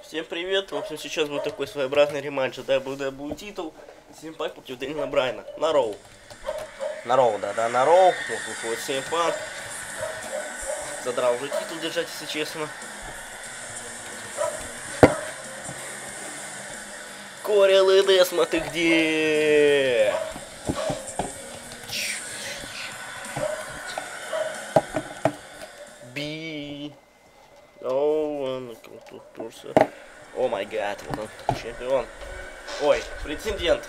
Всем привет! В общем, сейчас будет такой своеобразный рематч за WWE титул. CM Punk против Дэниела Брайана. На Роу. На Роу, да, на Роу. Вот выходит CM Punk. Задрал уже титул держать, если честно. Кори Лэдесма, ты где? Би. О май гад, вот он, чемпион. Ой, претендент.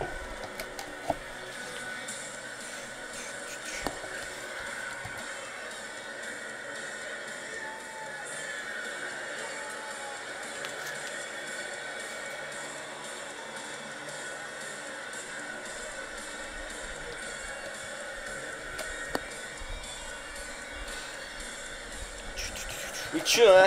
И чё?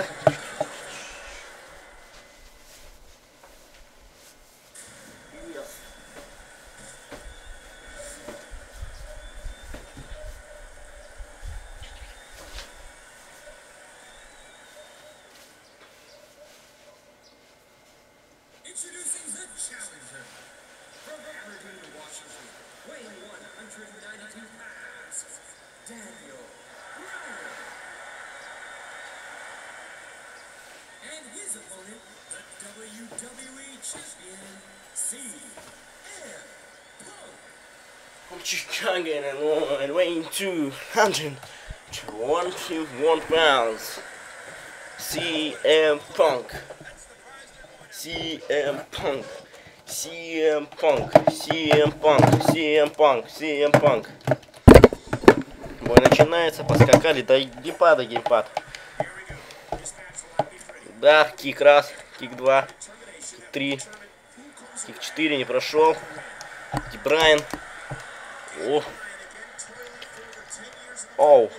Introducing the challenger from Aberdeen, Washington, weighing 192 pounds, Daniel Bryan. And his opponent, the WWE Champion, CM Punk. Chicago and weighing 221 pounds. CM Punk. CM Punk. CM Punk. CM Punk. CM Punk. CM Punk. Бой начинается, поскакали, да геймпада, геймпад. Да, кик раз, кик 2, кик 3, кик 4 не прошел. Брайан. О. Оу.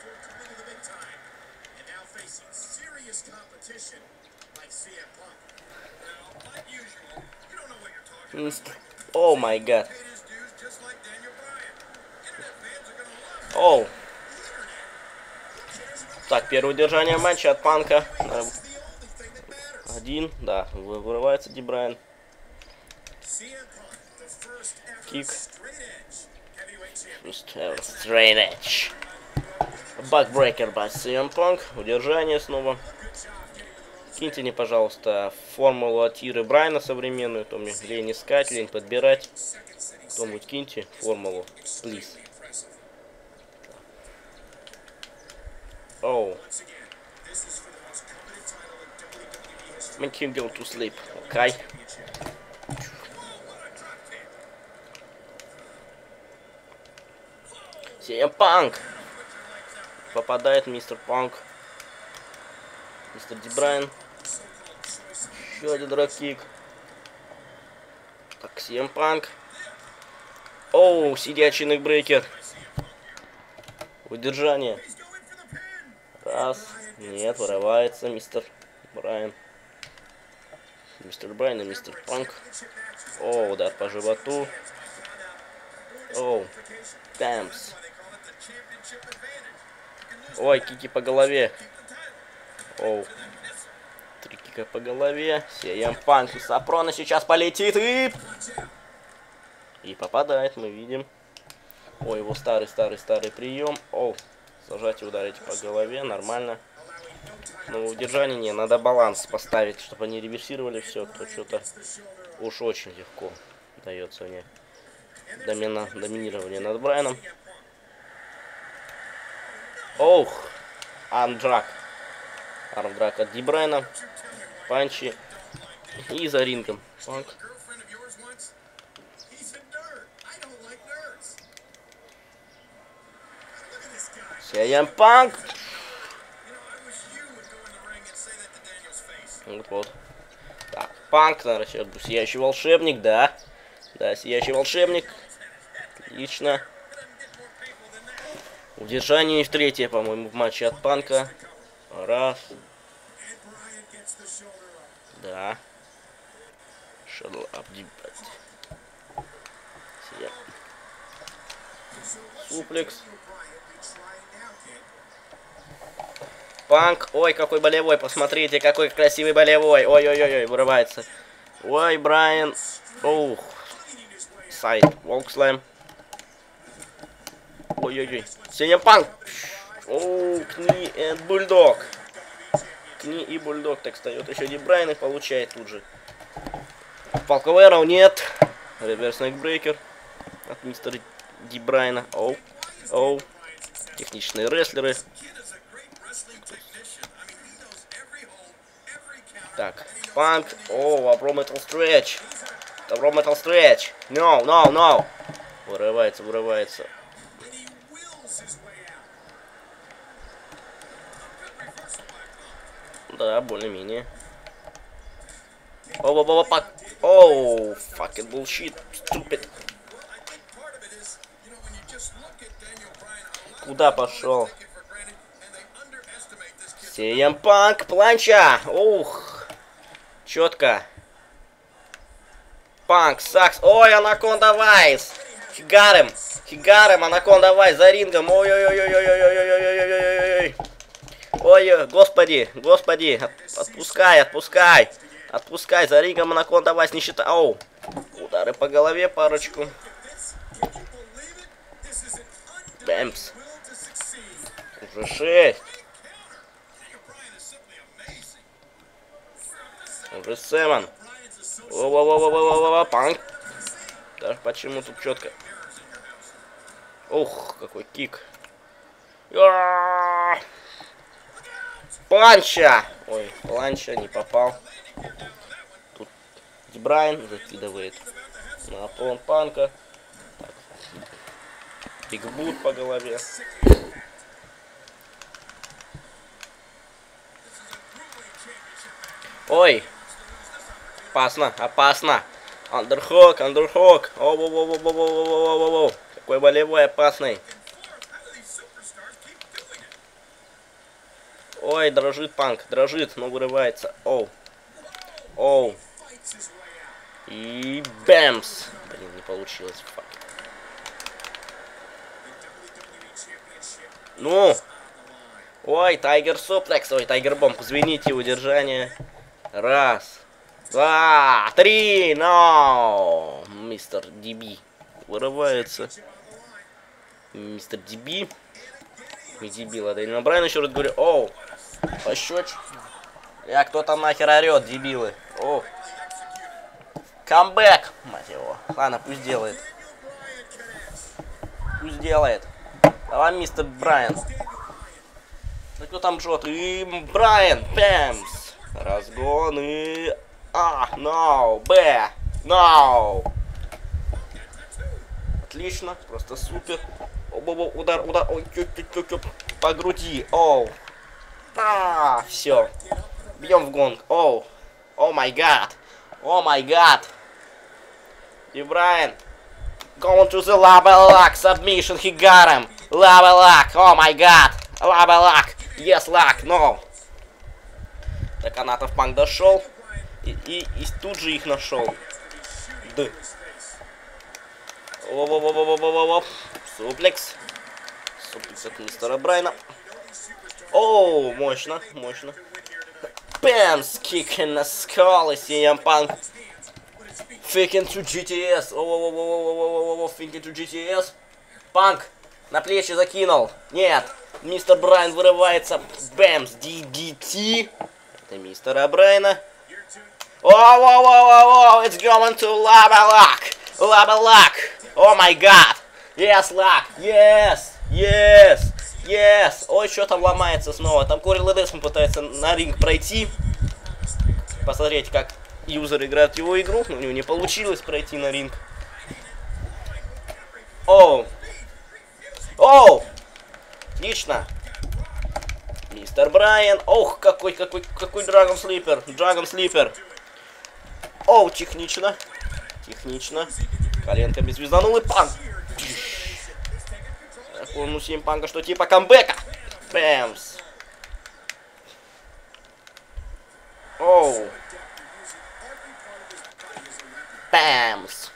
О май гад. Оу. Так, первое удержание матча от Панка. Один, да, вырывается Ди Брайан. Кик. Straight edge. Бакбрейкер by CM Punk. Удержание снова. Киньте мне, пожалуйста, формулу от Тиры Брайана современную. То мне лень искать, лень подбирать. Кто-нибудь киньте формулу. Please. Оу. Make him go to sleep. Okay. CM Punk. Попадает мистер Панк. Мистер Ди Брайан. Еще один дракик. Так, CM Punk. Оу, сидячий некбрейкер. Удержание. Раз. Нет, вырывается мистер Брайан. Мистер Брайан и мистер Панк. Оу, удар по животу. Оу. Тэмс. Ой, кики по голове. Оу. 3 кика по голове. CM Punk и Сапрона сейчас полетит и попадает, мы видим. Ой, его старый прием. Оу. Сажать и ударить по голове, нормально. Но удержание не, надо баланс поставить, чтобы они реверсировали все, то что-то уж очень легко дается мне доминирование над Брайаном. Ох, армдрак. Армдрак от Ди Брайана. Панчи. И за рингом. Панк. CM Punk. Вот. Так, Панк, наверное, сейчас будет сияющий волшебник, да. Да, сияющий волшебник. Отлично. Удержание в третье, по-моему, в матче от Панка. Раз. Да. Shadow up deep. Суплекс. Панк. Ой, какой болевой. Посмотрите, какой красивый болевой. Ой-ой-ой, вырывается. Ой, Брайан. Ух. Сайд. Волкслэм. Ой-ой-ой. CM Панк. Оу, Кни и Бульдог. Кни и Бульдог так встает. Еще Ди Брайан и получает тут же. Палковеров нет. Реверс Нейкбрейкер от мистера Ди Брайана. Оу. Оу. Техничные рестлеры. Так, Панк. О, Абро Метал Стретч. Абро Метал Стретч. No, no, no. Вырывается, вырывается. Да, более-менее. О, пак. Оу, fucking bullshit. Stupid. Куда пошел? CM Punk, планча. Ух. Четко. Панк, сакс. Ой, Анаконда Вайс. Хигарем. Хигарем, Анаконда Вайс за рингом. Ой-ой-ой-ой-ой-ой-ой-ой-ой-ой-ой-ой. Ой, господи, господи. Отпускай, отпускай. Отпускай, за рингом Анаконда Вайс не считай. Оу. Удары по голове парочку. Бэмс. Уже 6. Уже 7. Во-во-во-во-во-во-во, Панк. Даже почему тут четко. Ух, какой кик. Планча. Ой, планча не попал. Тут Ди Брайан закидывает на оплон Панка. Бигбут по голове. Ой. Опасно, опасно. Андерхок, андерхок. Оу-оу-оу-оу-оу-оу-оу-оу. Какой болевой опасный. Ой, дрожит Панк, дрожит, но вырывается. Оу. Оу. И бэмс. Блин, не получилось. Фак. Ну. Ой, Тайгер Суплекс. Ой, Тайгер Бомб. Извините, удержание. Раз. 2, 3, но мистер Диби вырывается. Мистер Диби. Не дебил, а Дэниел Брайан еще раз говорю. Оу, пощечь. Я кто там нахер орет, дебилы. О. Камбэк, мать его. Ладно, пусть делает. Пусть делает. Давай, мистер Брайан. Да кто там жжет? И Брайан, Пэмс. Разгон и... А, no, Б, no. Отлично, просто супер. Удар, удар, ой, по груди, оу. А, все. Бьем в гонг, оу. О май гад, о май гад. Ди Брайан. Going to the lava lock submission, he got him. Lava lock, oh my god. Lava lock, yes lock, no. До канатов Панк дошел. И тут же их нашел. Д. Во-во-во-во-во-во-во. Суплекс. Суплекс от мистера Брайана. Оу, мощно, мощно. Бэмс, кик на скалы, CM Punk. Фейкин to GTS. Оу-оу-оу-оу-оу-оу-оу, фейкин to GTS. Панк на плечи закинул. Нет, мистер Брайан вырывается. Бэмс, DDT. Это мистера Брайана. Whoa, it's going to lava lock. Lava lock. Oh my god. Yes, lock. Yes. Yes. Yes. Ой, что там ломается снова? Там Кори Ледесман пытается на ринг пройти. Посмотреть, как юзер играет в его игру. Но у него не получилось пройти на ринг. Оу. Оу. Отлично. Мистер Брайан. Ох, какой Драгон Слипер. Драгон Слипер. Оу, технично. Технично. Коленка без звезданулы. Панк. Он у CM Панка что типа камбэка. Бэмс. Оу. Бэмс.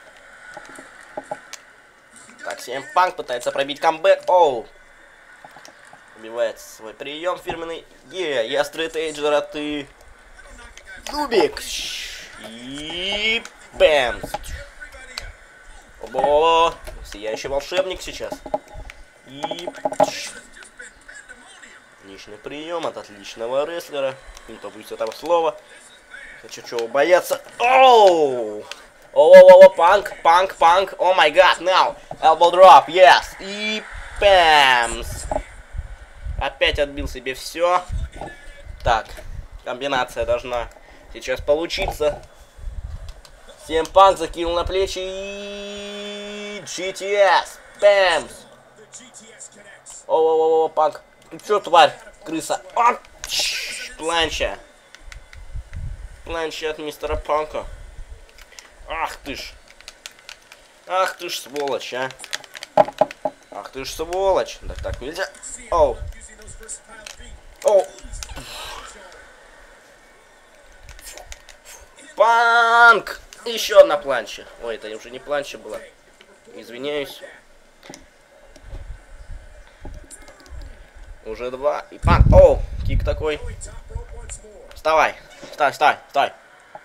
Так, CM Панк пытается пробить камбэк. Оу. Убивает свой прием фирменный. Я стрит-эйджер, а ты... Нубик. И... Бэм. Оба. Сияющий волшебник сейчас. И... Отличный прием от отличного рестлера. Кто будет этого слова. Хочу чего бояться. Оу! О, панк. О май гад, now. Elbow drop, yes. И... Бэмс. Опять отбил себе все. Так, комбинация должна сейчас получиться. CM Punk закинул на плечи и... GTS. Бэмс. О, Панк. Ты чё, тварь? Крыса. Планча. Планча от мистера Панка. Ах ты ж. Ах ты ж сволочь, а. Ах ты ж сволочь. Так нельзя. Оу. Оу. Панк! Еще одна планча. Ой, это уже не планча была. Извиняюсь. Уже два. И панк. Оу, кик такой. Вставай. Вставай.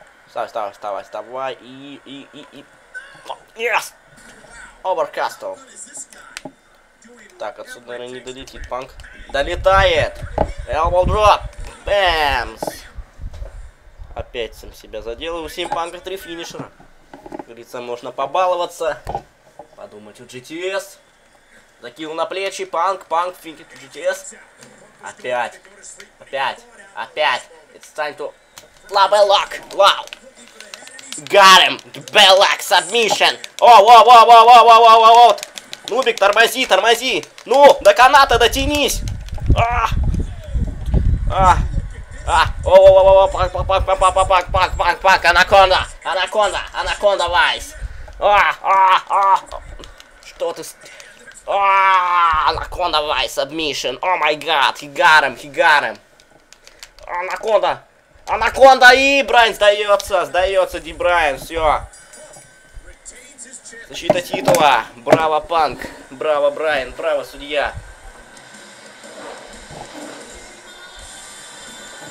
И. Yes! Оверкастл. Так, отсюда, наверное, не долетит Панк. Долетает! Elbow drop! Бэмс! Опять сам себя задел. У CM Punk 3 финишера. Как говорится, можно побаловаться. Подумать у GTS. Закинул на плечи. Панк, финит GTS. Опять. It's time to... Belloc! Wow! Got him! Belloc submission! О! Нубик, тормози! Ну, до каната дотянись! Пак, анаконда вайс! Что ты... Анаконда вайс, submission! О май гад, he got him! Анаконда и Брайан сдается Ди Брайан, все. Защита титула. Браво, Панк. Браво, Брайан. Браво, судья.